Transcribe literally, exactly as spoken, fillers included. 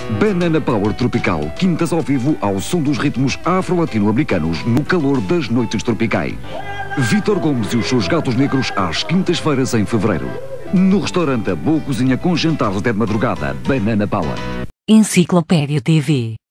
Banana Power Tropical, quintas ao vivo ao som dos ritmos afro-latino-americanos no calor das noites tropicais. Vítor Gomes e os seus gatos negros às quintas-feiras em fevereiro. No restaurante A Boa Cozinha com jantares até de madrugada, Banana Power. Enciclopédia T V.